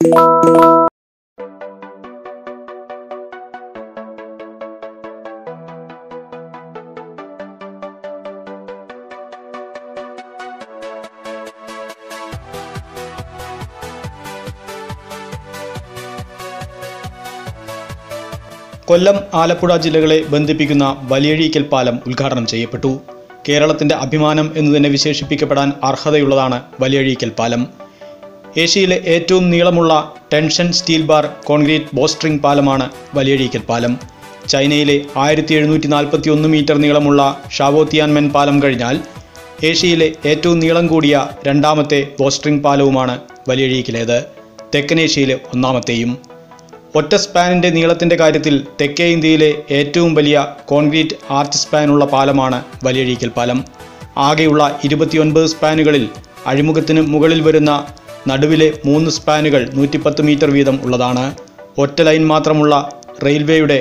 കൊല്ലം, ആലപ്പുഴ ജില്ലകളെ ബന്ധിപ്പിക്കുന്ന വലിയഴീക്കൽ പാലം ഉദ്ഘാടനം ചെയ്യപ്പെട്ടു. കേരളത്തിന്റെ അഭിമാനം എന്ന് തന്നെ വിശേഷിപ്പിക്കപ്പെടാൻ അർഹതയുള്ളതാണ് വലിയഴീക്കൽ പാലം. ഏഷ്യയിലെ ഏറ്റവും നീളമുള്ള tension steel bar concrete bowstring പാലമാണ് വലിയഴീക്കൽ പാലം. ചൈനയിലെ 1741 മീറ്റർ നീളമുള്ള ഷാവോ തിയാൻമെൻ പാലം കഴിഞ്ഞാൽ ഏഷ്യയിലെ ഏറ്റവും നീളം കൂടിയ രണ്ടാമത്തെ ബോസ്ട്രിംഗ് പാലവുമാണ് വലിയഴീക്കലേത്. തെക്കനേഷ്യയിലെ ഒന്നാമത്തെയും. ഒറ്റ സ്പാനിൻ്റെ നീളത്തിൻ്റെ കാര്യത്തിൽ തെക്കേ ഇന്ത്യയിലെ ഏറ്റവും വലിയ കോൺക്രീറ്റ് ആർച്ച് സ്പാനുള്ള പാലമാണ് വലിയഴീക്കൽ പാലം. ആകെയുള്ള 29 സ്പാനുകളിൽ അഴിമുഖത്തിന് മുകളിൽ വരുന്ന നടുവിലെ 3 സ്പാനുകൾ 110 മീറ്റർ വീതം ഉള്ളതാണ്. ഒറ്റ ലൈൻ മാത്രമുള്ള റെയിൽവേയുടെ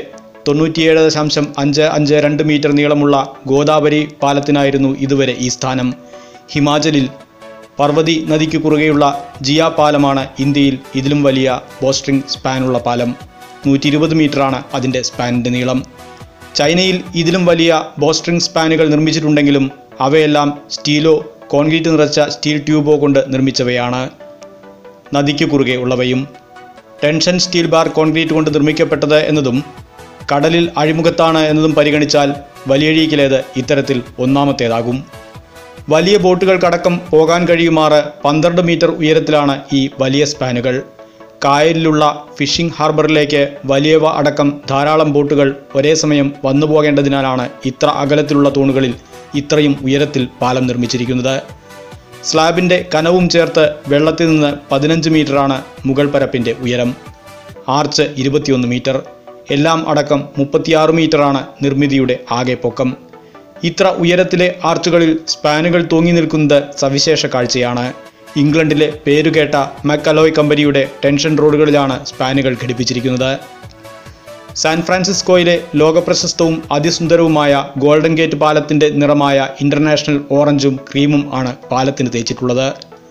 97.552 മീറ്റർ നീളമുള്ള ഗോദാവരി പാലത്തിനായിരുന്നു ഇതുവരെ ഈ സ്ഥാനം. ഹിമാചലിൽ പർവതി നദിക്ക് കുറുകെയുള്ള ജിയ പാലമാണ് ഇന്ത്യയിൽ ഇതിലും വലിയ ബോസ്ട്രിംഗ് സ്പാനുള്ള പാലം. 120 മീറ്ററാണ് അതിൻ്റെ സ്പാനിൻ്റെ നീളം. ചൈനയിൽ ഇതിലും വലിയ ബോസ്ട്രിംഗ് സ്പാനുകൾ നിർമ്മിച്ചിട്ടുണ്ടെങ്കിലും അവയെല്ലാം സ്റ്റീലോ കോൺക്രീറ്റ് നിറച്ച സ്റ്റീൽ ട്യൂബോ കൊണ്ട് നിർമ്മിച്ചവയാണ്. നദിക്ക് കുറുകെ ഉള്ളവയും. ടെൻഷൻ സ്റ്റീൽ ബാർ കോൺക്രീറ്റ് കൊണ്ട് നിർമ്മിക്കപ്പെട്ടത് എന്നതും കടലിൽ അഴിമുഖത്താണ് എന്നതും പരിഗണിച്ചാൽ വലിയഴീക്കലേത് ഇത്തരത്തിൽ ഒന്നാമത്തേതാകും. വലിയ ബോട്ടുകൾക്കടക്കം പോകാൻ കഴിയുമാറ് 12 മീറ്റർ ഉയരത്തിലാണ് ഈ വലിയ സ്പാനുകൾ. കായലിലുള്ള ഫിഷിംഗ് ഹാർബറിലേക്ക് വലിയവ അടക്കം ധാരാളം ബോട്ടുകൾ ഒരേ സമയം വന്നു പോകേണ്ടതിനാലാണ് ഇത്ര അകലത്തിലുള്ള തൂണുകളിൽ ഇത്രയും ഉയരത്തിൽ പാലം നിർമ്മിച്ചിരിക്കുന്നത്. സ്ലാബിൻ്റെ കനവും ചേർത്ത് വെള്ളത്തിൽ നിന്ന് 15 മീറ്ററാണ് മുകൾ പരപ്പിൻ്റെ ഉയരം. ആർച്ച് 21 മീറ്റർ. എല്ലാം അടക്കം 36 മീറ്ററാണ് നിർമ്മിതിയുടെ ആകെ പൊക്കം. ഇത്ര ഉയരത്തിലെ ആർച്ചുകളിൽ സ്പാനുകൾ തൂങ്ങി നിൽക്കുന്നത് സവിശേഷ കാഴ്ചയാണ്. ഇംഗ്ലണ്ടിലെ പേരുകേട്ട മക്കലോയ് കമ്പനിയുടെ ടെൻഷൻ റോഡുകളിലാണ് സ്പാനുകൾ ഘടിപ്പിച്ചിരിക്കുന്നത്. സാൻ ഫ്രാൻസിസ്കോയിലെ ലോകപ്രശസ്തവും അതിസുന്ദരവുമായ ഗോൾഡൻ ഗേറ്റ് പാലത്തിൻ്റെ നിറമായ ഇൻ്റർനാഷണൽ ഓറഞ്ചും ക്രീമും ആണ് പാലത്തിന് തേച്ചിട്ടുള്ളത്.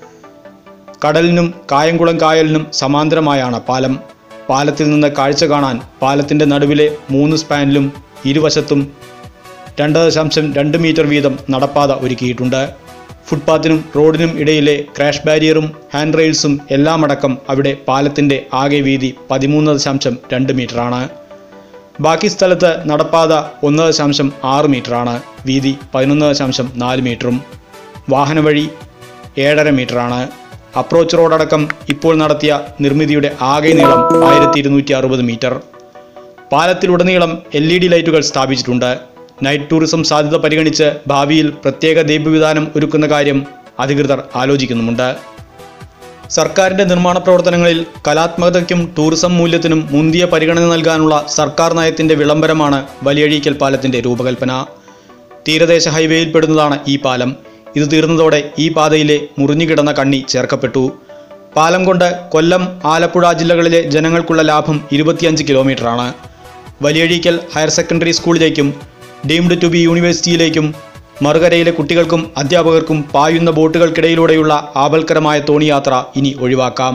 കടലിനും കായംകുളം കായലിനും സമാന്തരമായാണ് പാലം. പാലത്തിൽ നിന്ന് കാഴ്ച കാണാൻ പാലത്തിൻ്റെ നടുവിലെ 3 സ്പാനിലും ഇരുവശത്തും 2.2 മീറ്റർ വീതം നടപ്പാത ഒരുക്കിയിട്ടുണ്ട്. ഫുട്പാത്തിനും റോഡിനും ഇടയിലെ ക്രാഷ് ബാരിയറും ഹാൻഡ് റെയിൽസും എല്ലാമടക്കം അവിടെ പാലത്തിൻ്റെ ആകെ വീതി 13.2 മീറ്ററാണ്. ബാക്കി സ്ഥലത്ത് നടപ്പാത 1.6 മീറ്ററാണ്. വീതി 11.4 മീറ്ററും. വാഹനവഴി 7.5 മീറ്ററാണ്. അപ്രോച്ച് റോഡടക്കം ഇപ്പോൾ നടത്തിയ നിർമ്മിതിയുടെ ആകെ നീളം 1260 മീറ്റർ. പാലത്തിലുടനീളം LED ലൈറ്റുകൾ സ്ഥാപിച്ചിട്ടുണ്ട്. നൈറ്റ് ടൂറിസം സാധ്യത പരിഗണിച്ച് ഭാവിയിൽ പ്രത്യേക ദീപവിധാനം ഒരുക്കുന്ന കാര്യം അധികൃതർ ആലോചിക്കുന്നുമുണ്ട്. സർക്കാരിൻ്റെ നിർമ്മാണ പ്രവർത്തനങ്ങളിൽ കലാത്മകതയ്ക്കും ടൂറിസം മൂല്യത്തിനും മുന്തിയ പരിഗണന നൽകാനുള്ള സർക്കാർ നയത്തിൻ്റെ വിളംബരമാണ് വലിയഴീക്കൽ പാലത്തിൻ്റെ രൂപകൽപ്പന. തീരദേശ ഹൈവേയിൽപ്പെടുന്നതാണ് ഈ പാലം. ഇത് തീർന്നതോടെ ഈ പാതയിലെ മുറിഞ്ഞുകിടന്ന കണ്ണി ചേർക്കപ്പെട്ടു. പാലം കൊണ്ട് കൊല്ലം, ആലപ്പുഴ ജില്ലകളിലെ ജനങ്ങൾക്കുള്ള ലാഭം 25 കിലോമീറ്ററാണ്. വലിയഴീക്കൽ ഹയർ സെക്കൻഡറി സ്കൂളിലേക്കും ഡീംഡ് ടു ബി യൂണിവേഴ്സിറ്റിയിലേക്കും മറുകരയിലെ കുട്ടികൾക്കും അധ്യാപകർക്കും പായുന്ന ബോട്ടുകൾക്കിടയിലൂടെയുള്ള ആപൽക്കരമായ തോണിയാത്ര ഇനി ഒഴിവാക്കാം.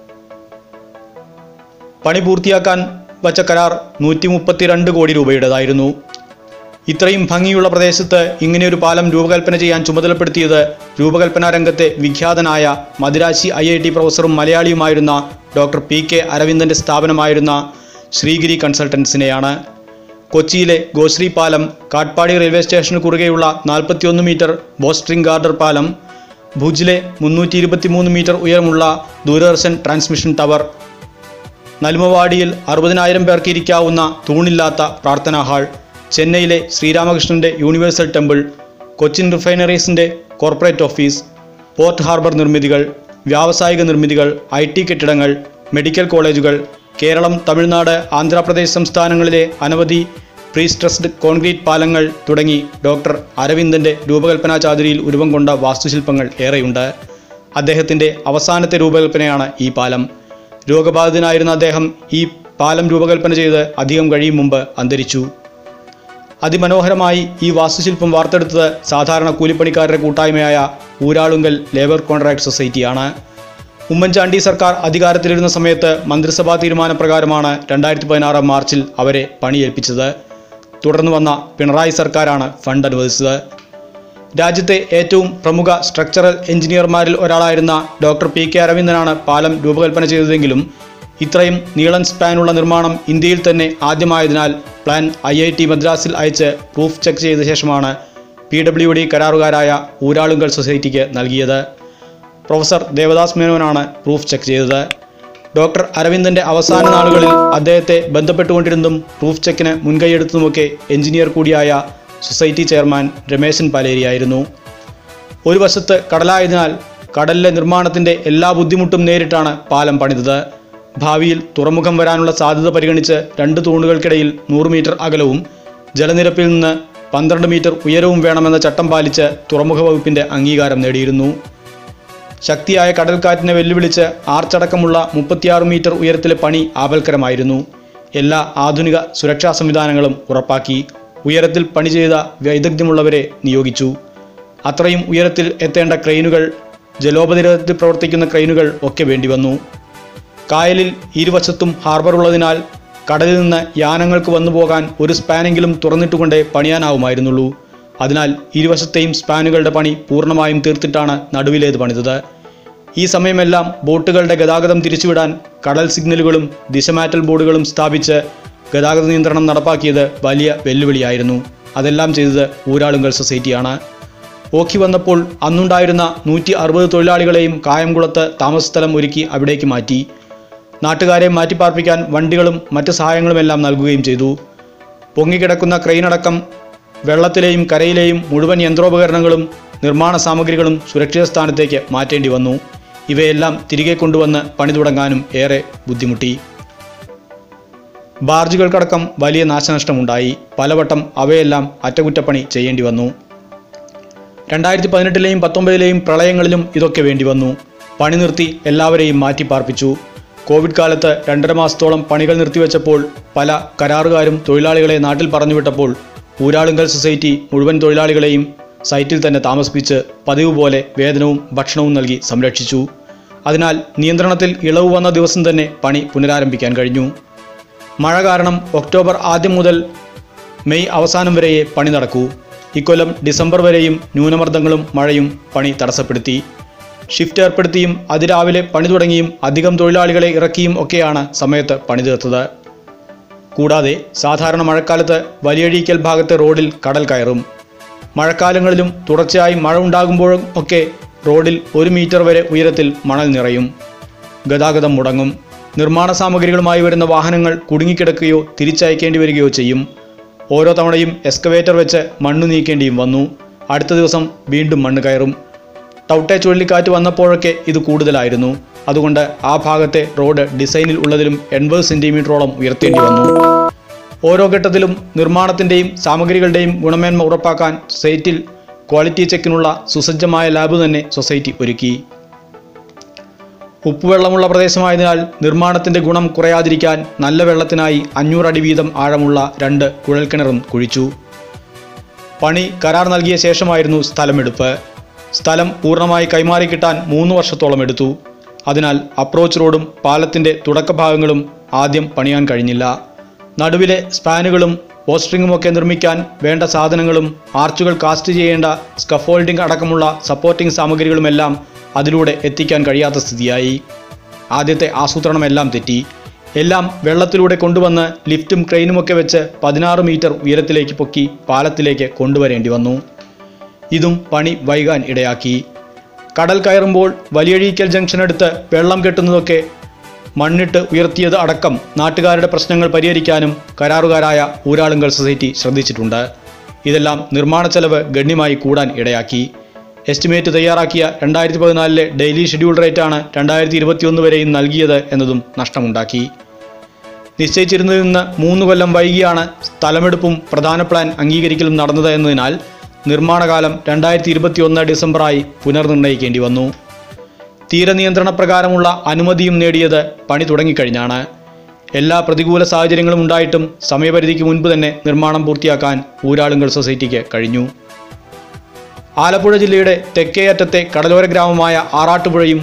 പണി പൂർത്തിയാക്കാൻ വച്ച കരാർ 132 കോടി രൂപയുടേതായിരുന്നു. ഇത്രയും ഭംഗിയുള്ള പ്രദേശത്ത് ഇങ്ങനെയൊരു പാലം രൂപകൽപ്പന ചെയ്യാൻ ചുമതലപ്പെടുത്തിയത് രൂപകൽപ്പനാ രംഗത്തെ വിഖ്യാതനായ മദിരാശി IIT പ്രൊഫസറും മലയാളിയുമായിരുന്ന ഡോക്ടർ PK അരവിന്ദൻ്റെ സ്ഥാപനമായിരുന്ന ശ്രീഗിരി കൺസൾട്ടൻസിനെയാണ്. കൊച്ചിയിലെ ഗോശ്രീ പാലം, കാട്ട്പാടി റെയിൽവേ സ്റ്റേഷന് കുറുകെയുള്ള 41 മീറ്റർ ബോസ്ട്രിംഗ് ഗാർഡർ പാലം, ഭുജിലെ 323 മീറ്റർ ഉയരമുള്ള ദൂരദർശൻ ട്രാൻസ്മിഷൻ ടവർ, നലുമവാടിയിൽ 60,000 പേർക്ക് ഇരിക്കാവുന്ന തൂണില്ലാത്ത പ്രാർത്ഥനാ ഹാൾ, ചെന്നൈയിലെ ശ്രീരാമകൃഷ്ണൻ്റെ യൂണിവേഴ്സൽ ടെമ്പിൾ, കൊച്ചിൻ റിഫൈനറീസിൻ്റെ കോർപ്പറേറ്റ് ഓഫീസ്, പോർട്ട് ഹാർബർ നിർമ്മിതികൾ, വ്യാവസായിക നിർമ്മിതികൾ, IT കെട്ടിടങ്ങൾ, മെഡിക്കൽ കോളേജുകൾ, കേരളം, തമിഴ്നാട്, ആന്ധ്രാപ്രദേശ് സംസ്ഥാനങ്ങളിലെ അനവധി പ്രീ സ്ട്രെസ്ഡ് കോൺക്രീറ്റ് പാലങ്ങൾ തുടങ്ങി ഡോക്ടർ അരവിന്ദൻ്റെ രൂപകൽപ്പനാ ചാതുരിയിൽ ഉരുവം കൊണ്ട വാസ്തുശില്പങ്ങൾ ഏറെയുണ്ട്. അദ്ദേഹത്തിൻ്റെ അവസാനത്തെ രൂപകൽപ്പനയാണ് ഈ പാലം. രോഗബാധിതനായിരുന്ന അദ്ദേഹം ഈ പാലം രൂപകൽപ്പന ചെയ്ത് അധികം കഴിയും മുമ്പ് അന്തരിച്ചു. അതിമനോഹരമായി ഈ വാസ്തുശില്പം വാർത്തെടുത്തത് സാധാരണ കൂലിപ്പണിക്കാരുടെ കൂട്ടായ്മയായ ഊരാളുങ്കൽ ലേബർ കോൺട്രാക്ട് സൊസൈറ്റിയാണ്. ഉമ്മൻചാണ്ടി സർക്കാർ അധികാരത്തിലിരുന്ന സമയത്ത് മന്ത്രിസഭാ തീരുമാനപ്രകാരമാണ് 2016 മാർച്ചിൽ അവരെ പണിയേൽപ്പിച്ചത്. തുടർന്ന് വന്ന പിണറായി സർക്കാരാണ് ഫണ്ട് അനുവദിച്ചത്. രാജ്യത്തെ ഏറ്റവും പ്രമുഖ സ്ട്രക്ചറൽ എഞ്ചിനീയർമാരിൽ ഒരാളായിരുന്ന ഡോക്ടർ PK അരവിന്ദനാണ് പാലം രൂപകൽപ്പന ചെയ്തതെങ്കിലും ഇത്രയും നീളൻ സ്പാനുള്ള നിർമ്മാണം ഇന്ത്യയിൽ തന്നെ ആദ്യമായതിനാൽ പ്ലാൻ IIT മദ്രാസിൽ അയച്ച് പ്രൂഫ് ചെക്ക് ചെയ്ത ശേഷമാണ് PWD കരാറുകാരായ ഊരാളുങ്കൽ സൊസൈറ്റിക്ക് നൽകിയത്. പ്രൊഫസർ ദേവദാസ് മേനോനാണ് പ്രൂഫ് ചെക്ക് ചെയ്തത്. ഡോക്ടർ അരവിന്ദൻ്റെ അവസാന നാളുകളിൽ അദ്ദേഹത്തെ ബന്ധപ്പെട്ടുകൊണ്ടിരുന്നതും പ്രൂഫ് ചെക്കിന് മുൻകൈയെടുത്തതുമൊക്കെ എഞ്ചിനീയർ കൂടിയായ സൊസൈറ്റി ചെയർമാൻ രമേശൻ പാലേരിയായിരുന്നു. ഒരു വശത്ത് കടലായതിനാൽ കടലിലെ നിർമ്മാണത്തിൻ്റെ എല്ലാ ബുദ്ധിമുട്ടും നേരിട്ടാണ് പാലം പണിതത്. ഭാവിയിൽ തുറമുഖം വരാനുള്ള സാധ്യത പരിഗണിച്ച് 2 തൂണുകൾക്കിടയിൽ 100 മീറ്റർ അകലവും ജലനിരപ്പിൽ നിന്ന് 12 മീറ്റർ ഉയരവും വേണമെന്ന ചട്ടം പാലിച്ച് തുറമുഖ വകുപ്പിൻ്റെ അംഗീകാരം നേടിയിരുന്നു. ശക്തിയായ കടൽക്കാറ്റിനെ വെല്ലുവിളിച്ച് ആർച്ചടക്കമുള്ള 36 മീറ്റർ ഉയരത്തിലെ പണി ആപൽക്കരമായിരുന്നു. എല്ലാ ആധുനിക സുരക്ഷാ സംവിധാനങ്ങളും ഉറപ്പാക്കി. ഉയരത്തിൽ പണി ചെയ്ത വൈദഗ്ധ്യമുള്ളവരെ നിയോഗിച്ചു. അത്രയും ഉയരത്തിൽ എത്തേണ്ട ക്രെയിനുകൾ, ജലോപരിതലത്തിൽ പ്രവർത്തിക്കുന്ന ക്രെയിനുകൾ ഒക്കെ വേണ്ടിവന്നു. കായലിൽ ഇരുവശത്തും ഹാർബർ ഉള്ളതിനാൽ കടലിൽ നിന്ന് യാനങ്ങൾക്ക് വന്നു പോകാൻ ഒരു സ്പാനെങ്കിലും തുറന്നിട്ടുകൊണ്ടേ പണിയാനാവുമായിരുന്നുള്ളൂ. അതിനാൽ ഇരുവശത്തെയും സ്പാനുകളുടെ പണി പൂർണ്ണമായും തീർത്തിട്ടാണ് നടുവിലേത് പണിതത്. ഈ സമയമെല്ലാം ബോട്ടുകളുടെ ഗതാഗതം തിരിച്ചുവിടാൻ കടൽ സിഗ്നലുകളും ദിശമാറ്റൽ ബോർഡുകളും സ്ഥാപിച്ച് ഗതാഗത നിയന്ത്രണം നടപ്പാക്കിയത് വലിയ വെല്ലുവിളിയായിരുന്നു. അതെല്ലാം ചെയ്തത് ഊരാളുങ്കൽ സൊസൈറ്റിയാണ്. ഓഖി വന്നപ്പോൾ അന്നുണ്ടായിരുന്ന 160 തൊഴിലാളികളെയും കായംകുളത്ത് താമസസ്ഥലം ഒരുക്കി അവിടേക്ക് മാറ്റി. നാട്ടുകാരെ മാറ്റിപ്പാർപ്പിക്കാൻ വണ്ടികളും മറ്റ് സഹായങ്ങളുമെല്ലാം നൽകുകയും ചെയ്തു. പൊങ്ങിക്കിടക്കുന്ന ക്രെയിനടക്കം വെള്ളത്തിലെയും കരയിലെയും മുഴുവൻ യന്ത്രോപകരണങ്ങളും നിർമ്മാണ സാമഗ്രികളും സുരക്ഷിത സ്ഥാനത്തേക്ക് മാറ്റേണ്ടി വന്നു. ഇവയെല്ലാം തിരികെ കൊണ്ടുവന്ന് പണി തുടങ്ങാനും ഏറെ ബുദ്ധിമുട്ടി. ബാർജുകൾക്കടക്കം വലിയ നാശനഷ്ടമുണ്ടായി. പലവട്ടം അവയെല്ലാം അറ്റകുറ്റപ്പണി ചെയ്യേണ്ടി വന്നു. 2018ലെയും 19ലെയും പ്രളയങ്ങളിലും ഇതൊക്കെ വേണ്ടി വന്നു. പണി നിർത്തി എല്ലാവരെയും മാറ്റിപ്പാർപ്പിച്ചു. കോവിഡ് കാലത്ത് 2.5 മാസത്തോളം പണികൾ നിർത്തിവെച്ചപ്പോൾ പല കരാറുകാരും തൊഴിലാളികളെ നാട്ടിൽ പറഞ്ഞുവിട്ടപ്പോൾ ഊരാളുങ്കൽ സൊസൈറ്റി മുഴുവൻ തൊഴിലാളികളെയും സൈറ്റിൽ തന്നെ താമസിപ്പിച്ച് പതിവ് പോലെ വേതനവും ഭക്ഷണവും നൽകി സംരക്ഷിച്ചു. അതിനാൽ നിയന്ത്രണത്തിൽ ഇളവ് വന്ന ദിവസം തന്നെ പണി പുനരാരംഭിക്കാൻ കഴിഞ്ഞു. മഴ കാരണം ഒക്ടോബർ ആദ്യം മുതൽ മെയ് അവസാനം വരെയേ പണി നടക്കൂ. ഇക്കൊല്ലം ഡിസംബർ വരെയും ന്യൂനമർദ്ദങ്ങളും മഴയും പണി തടസ്സപ്പെടുത്തി. ഷിഫ്റ്റ് ഏർപ്പെടുത്തിയും അതിരാവിലെ പണി തുടങ്ങിയും അധികം തൊഴിലാളികളെ ഇറക്കിയും ഒക്കെയാണ് സമയത്ത് പണി തീർത്തത്. കൂടാതെ സാധാരണ മഴക്കാലത്ത് വലിയഴീക്കൽ ഭാഗത്തെ റോഡിൽ കടൽ കയറും. മഴക്കാലങ്ങളിലും തുടർച്ചയായി മഴ ഉണ്ടാകുമ്പോഴും ഒക്കെ റോഡിൽ 1 മീറ്റർ വരെ ഉയരത്തിൽ മണൽ നിറയും. ഗതാഗതം മുടങ്ങും. നിർമ്മാണ സാമഗ്രികളുമായി വരുന്ന വാഹനങ്ങൾ കുടുങ്ങിക്കിടക്കുകയോ തിരിച്ചയക്കേണ്ടി വരികയോ ചെയ്യും. ഓരോ തവണയും എക്സ്കവേറ്റർ വെച്ച് മണ്ണ് നീക്കേണ്ടിയും വന്നു. അടുത്ത ദിവസം വീണ്ടും മണ്ണ് കയറും. ടൗട്ടെ ചുഴലിക്കാറ്റ് വന്നപ്പോഴൊക്കെ ഇത് കൂടുതലായിരുന്നു. അതുകൊണ്ട് ആ ഭാഗത്തെ റോഡ് ഡിസൈനിൽ ഉള്ളതിലും 80 സെൻറ്റിമീറ്ററോളം ഉയർത്തേണ്ടി വന്നു. ഓരോ ഘട്ടത്തിലും നിർമ്മാണത്തിൻ്റെയും സാമഗ്രികളുടെയും ഗുണമേന്മ ഉറപ്പാക്കാൻ സൈറ്റിൽ ക്വാളിറ്റി ചെക്കിനുള്ള സുസജ്ജമായ ലാബ് തന്നെ സൊസൈറ്റി ഒരുക്കി. ഉപ്പുവെള്ളമുള്ള പ്രദേശമായതിനാൽ നിർമ്മാണത്തിൻ്റെ ഗുണം കുറയാതിരിക്കാൻ നല്ല വെള്ളത്തിനായി 500 അടി വീതം ആഴമുള്ള 2 കുഴൽക്കിണറും കുഴിച്ചു. പണി കരാർ നൽകിയ ശേഷമായിരുന്നു സ്ഥലമെടുപ്പ്. സ്ഥലം പൂർണ്ണമായി കൈമാറി കിട്ടാൻ 3 വർഷത്തോളം എടുത്തു. അതിനാൽ അപ്രോച്ച് റോഡും പാലത്തിൻ്റെ തുടക്കഭാഗങ്ങളും ആദ്യം പണിയാൻ കഴിഞ്ഞില്ല. നടുവിലെ സ്പാനുകളും പോസ്റ്ററിങ്ങുമൊക്കെ നിർമ്മിക്കാൻ വേണ്ട സാധനങ്ങളും ആർച്ചുകൾ കാസ്റ്റ് ചെയ്യേണ്ട സ്കഫോൾഡിംഗ് അടക്കമുള്ള സപ്പോർട്ടിംഗ് സാമഗ്രികളുമെല്ലാം അതിലൂടെ എത്തിക്കാൻ കഴിയാത്ത സ്ഥിതിയായി. ആദ്യത്തെ ആസൂത്രണമെല്ലാം തെറ്റി. എല്ലാം വെള്ളത്തിലൂടെ കൊണ്ടുവന്ന് ലിഫ്റ്റും ക്രെയിനുമൊക്കെ വെച്ച് 16 മീറ്റർ ഉയരത്തിലേക്ക് പൊക്കി പാലത്തിലേക്ക് കൊണ്ടുവരേണ്ടി വന്നു. ഇതും പണി വൈകാൻ ഇടയാക്കി. കടൽ കയറുമ്പോൾ വലിയഴീക്കൽ ജംഗ്ഷനടുത്ത് വെള്ളം കെട്ടുന്നതൊക്കെ മണ്ണിട്ട് ഉയർത്തിയത് അടക്കം നാട്ടുകാരുടെ പ്രശ്നങ്ങൾ പരിഹരിക്കാനും കരാറുകാരായ ഊരാളുങ്കൽ സൊസൈറ്റി ശ്രദ്ധിച്ചിട്ടുണ്ട്. ഇതെല്ലാം നിർമ്മാണ ചെലവ് ഗണ്യമായി കൂടാൻ ഇടയാക്കി. എസ്റ്റിമേറ്റ് തയ്യാറാക്കിയ 2014 ഡെയിലി ഷെഡ്യൂൾ റേറ്റാണ് 2021 വരെയും നൽകിയത് എന്നതും നഷ്ടമുണ്ടാക്കി. നിശ്ചയിച്ചിരുന്നതിൽ നിന്ന് 3 കൊല്ലം വൈകിയാണ് സ്ഥലമെടുപ്പും പ്രധാന പ്ലാൻ അംഗീകരിക്കലും നടന്നത് എന്നതിനാൽ നിർമ്മാണകാലം 2021 ഡിസംബറായി പുനർനിർണ്ണയിക്കേണ്ടി വന്നു. തീരനിയന്ത്രണ പ്രകാരമുള്ള അനുമതിയും നേടിയത് പണി തുടങ്ങിക്കഴിഞ്ഞാണ്. എല്ലാ പ്രതികൂല സാഹചര്യങ്ങളും ഉണ്ടായിട്ടും സമയപരിധിക്ക് മുൻപ് തന്നെ നിർമ്മാണം പൂർത്തിയാക്കാൻ ഊരാളുങ്കൽ സൊസൈറ്റിക്ക് കഴിഞ്ഞു. ആലപ്പുഴ ജില്ലയുടെ തെക്കേ അറ്റത്തെ കടലോര ഗ്രാമമായ ആറാട്ടുപുഴയും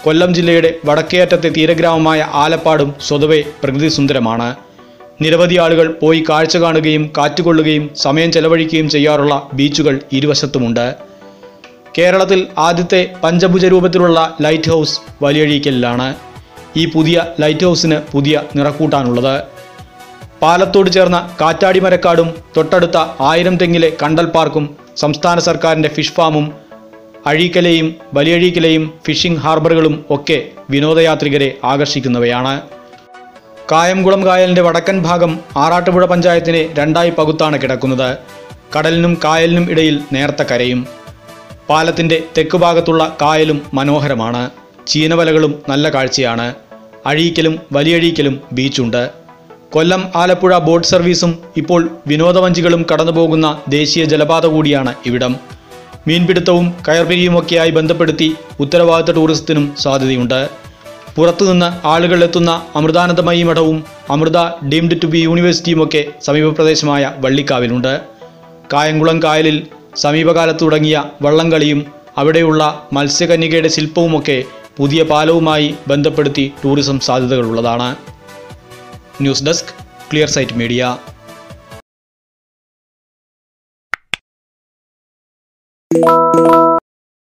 കൊല്ലം ജില്ലയുടെ വടക്കേയറ്റത്തെ തീരഗ്രാമമായ ആലപ്പാടും സ്വതവേ പ്രകൃതി സുന്ദരമാണ്. നിരവധി ആളുകൾ പോയി കാഴ്ച കാണുകയും കാറ്റുകൊള്ളുകയും സമയം ചെലവഴിക്കുകയും ചെയ്യാറുള്ള ബീച്ചുകൾ ഇരുവശത്തുമുണ്ട്. കേരളത്തിൽ ആദ്യത്തെ പഞ്ചഭുജ രൂപത്തിലുള്ള ലൈറ്റ് ഹൗസ് വലിയഴീക്കലിലാണ്. ഈ പുതിയ ലൈറ്റ് ഹൗസിന് പുതിയ നിറക്കൂട്ടാനുള്ളത്. പാലത്തോട് ചേർന്ന കാറ്റാടി മരക്കാടും തൊട്ടടുത്ത 1000 തെങ്ങിലെ കണ്ടൽ പാർക്കും സംസ്ഥാന സർക്കാരിൻ്റെ ഫിഷ് ഫാമും അഴീക്കലയും വലിയഴീക്കലയും ഫിഷിംഗ് ഹാർബറുകളും ഒക്കെ വിനോദയാത്രികരെ ആകർഷിക്കുന്നവയാണ്. കായംകുളം കായലിൻ്റെ വടക്കൻ ഭാഗം ആറാട്ടുപുഴ പഞ്ചായത്തിനെ രണ്ടായി പകുത്താണ് കിടക്കുന്നത്. കടലിനും കായലിനും ഇടയിൽ നേർത്ത കരയും. പാലത്തിൻ്റെ തെക്ക് ഭാഗത്തുള്ള കായലും മനോഹരമാണ്. ചീനവലകളും നല്ല കാഴ്ചയാണ്. അഴീക്കലും വലിയഴീക്കലും ബീച്ചുണ്ട്. കൊല്ലം ആലപ്പുഴ ബോട്ട് സർവീസും ഇപ്പോൾ വിനോദവഞ്ചികളും കടന്നുപോകുന്ന ദേശീയ ജലപാത കൂടിയാണ് ഇവിടം. മീൻപിടുത്തവും കയർപിരിയുമൊക്കെയായി ബന്ധപ്പെടുത്തി ഉത്തരവാദിത്ത ടൂറിസത്തിനും സാധ്യതയുണ്ട്. പുറത്തുനിന്ന് ആളുകൾ എത്തുന്ന അമൃതാനന്ദമയി മഠവും അമൃത ഡീംഡ് ടു ബി യൂണിവേഴ്സിറ്റിയുമൊക്കെ സമീപപ്രദേശമായ വള്ളിക്കാവിലുണ്ട്. കായംകുളം കായലിൽ സമീപകാലത്ത് തുടങ്ങിയ വള്ളംകളിയും അവിടെയുള്ള മത്സ്യകന്യകയുടെ ശില്പവുമൊക്കെ പുതിയ പാലവുമായി ബന്ധപ്പെടുത്തി ടൂറിസം സാധ്യതകളുള്ളതാണ്. News desk, clear sight media.